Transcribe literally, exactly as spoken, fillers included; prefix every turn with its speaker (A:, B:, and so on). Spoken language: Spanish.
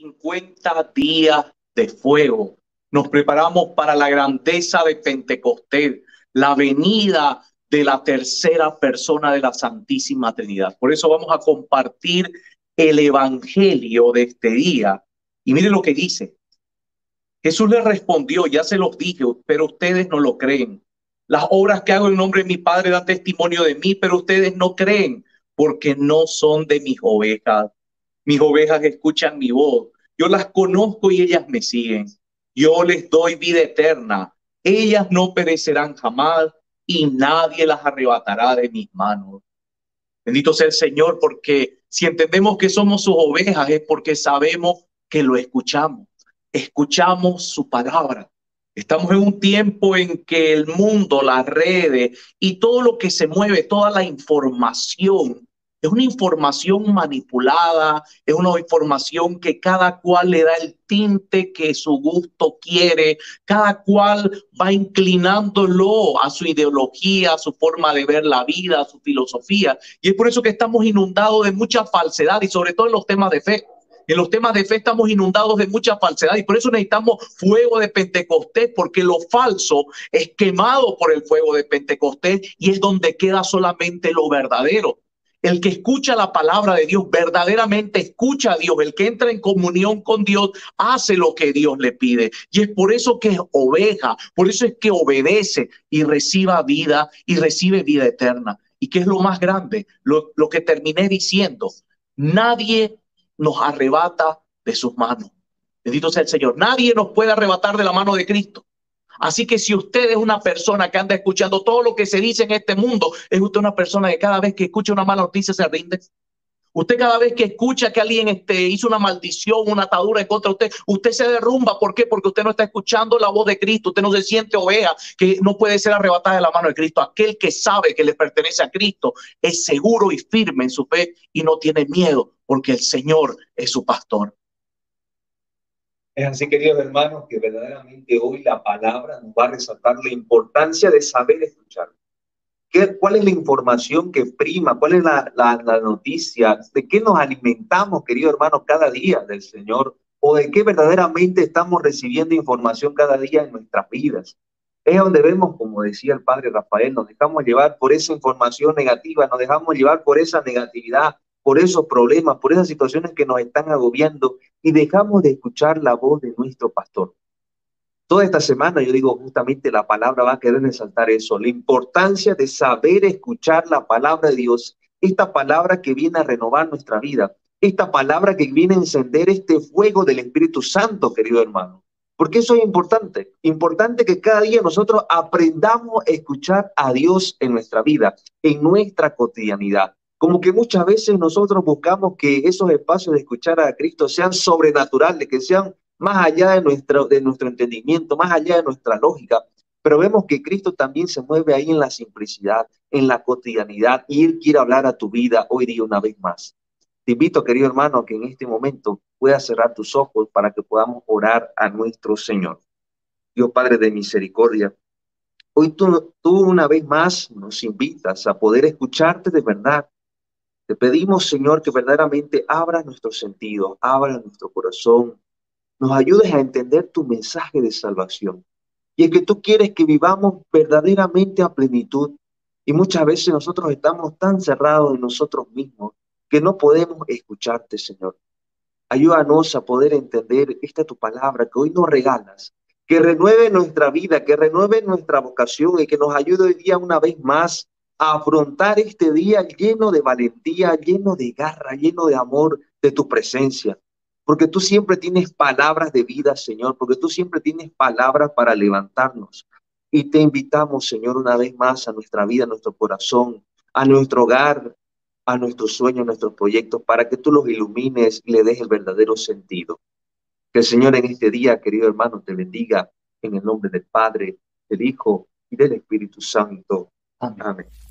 A: cincuenta días de fuego. Nos preparamos para la grandeza de Pentecostés, la venida de la tercera persona de la Santísima Trinidad. Por eso vamos a compartir el evangelio de este día. Y mire lo que dice. Jesús le respondió: ya se los dije, pero ustedes no lo creen. Las obras que hago en nombre de mi Padre dan testimonio de mí, pero ustedes no creen, porque no son de mis ovejas. Mis ovejas escuchan mi voz. Yo las conozco y ellas me siguen. Yo les doy vida eterna. Ellas no perecerán jamás y nadie las arrebatará de mis manos. Bendito sea el Señor, porque si entendemos que somos sus ovejas es porque sabemos que lo escuchamos. Escuchamos su palabra. Estamos en un tiempo en que el mundo, las redes y todo lo que se mueve, toda la información, es una información manipulada, es una información que cada cual le da el tinte que su gusto quiere, cada cual va inclinándolo a su ideología, a su forma de ver la vida, a su filosofía. Y es por eso que estamos inundados de mucha falsedad y sobre todo en los temas de fe. En los temas de fe estamos inundados de mucha falsedad y por eso necesitamos fuego de Pentecostés, porque lo falso es quemado por el fuego de Pentecostés y es donde queda solamente lo verdadero. El que escucha la palabra de Dios verdaderamente escucha a Dios. El que entra en comunión con Dios hace lo que Dios le pide. Y es por eso que es oveja, por eso es que obedece y reciba vida y recibe vida eterna. ¿Y qué es lo más grande? Lo, lo que terminé diciendo. Nadie nos arrebata de sus manos. Bendito sea el Señor. Nadie nos puede arrebatar de la mano de Cristo. Así que si usted es una persona que anda escuchando todo lo que se dice en este mundo, es usted una persona que cada vez que escucha una mala noticia se rinde. Usted cada vez que escucha que alguien este, hizo una maldición, una atadura en contra de usted, usted se derrumba. ¿Por qué? Porque usted no está escuchando la voz de Cristo. Usted no se siente oveja que no puede ser arrebatada de la mano de Cristo. Aquel que sabe que le pertenece a Cristo es seguro y firme en su fe y no tiene miedo porque el Señor es su pastor.
B: Es así, queridos hermanos, que verdaderamente hoy la palabra nos va a resaltar la importancia de saber escuchar. ¿Qué, ¿Cuál es la información que prima? ¿Cuál es la, la, la noticia? ¿De qué nos alimentamos, queridos hermanos, cada día del Señor? ¿O de qué verdaderamente estamos recibiendo información cada día en nuestras vidas? Es donde vemos, como decía el padre Rafael, nos dejamos llevar por esa información negativa, nos dejamos llevar por esa negatividad, por esos problemas, por esas situaciones que nos están agobiando y dejamos de escuchar la voz de nuestro pastor. Toda esta semana, yo digo, justamente la palabra va a querer resaltar eso, la importancia de saber escuchar la palabra de Dios, esta palabra que viene a renovar nuestra vida, esta palabra que viene a encender este fuego del Espíritu Santo, querido hermano. Porque eso es importante, importante que cada día nosotros aprendamos a escuchar a Dios en nuestra vida, en nuestra cotidianidad. Como que muchas veces nosotros buscamos que esos espacios de escuchar a Cristo sean sobrenaturales, que sean más allá de nuestro, de nuestro entendimiento, más allá de nuestra lógica. Pero vemos que Cristo también se mueve ahí en la simplicidad, en la cotidianidad, y Él quiere hablar a tu vida hoy día una vez más. Te invito, querido hermano, a que en este momento puedas cerrar tus ojos para que podamos orar a nuestro Señor. Dios Padre de misericordia, hoy tú, tú una vez más nos invitas a poder escucharte de verdad. Te pedimos, Señor, que verdaderamente abras nuestros sentidos, abras nuestro corazón, nos ayudes a entender tu mensaje de salvación. Y es que tú quieres que vivamos verdaderamente a plenitud. Y muchas veces nosotros estamos tan cerrados en nosotros mismos que no podemos escucharte, Señor. Ayúdanos a poder entender esta tu palabra que hoy nos regalas, que renueve nuestra vida, que renueve nuestra vocación y que nos ayude hoy día una vez más a afrontar este día lleno de valentía, lleno de garra, lleno de amor de tu presencia. Porque tú siempre tienes palabras de vida, Señor, porque tú siempre tienes palabras para levantarnos. Y te invitamos, Señor, una vez más a nuestra vida, a nuestro corazón, a nuestro hogar, a nuestros sueños, a nuestros proyectos, para que tú los ilumines y le des el verdadero sentido. Que el Señor en este día, querido hermano, te bendiga en el nombre del Padre, del Hijo y del Espíritu Santo.
A: Amén.
B: Amén.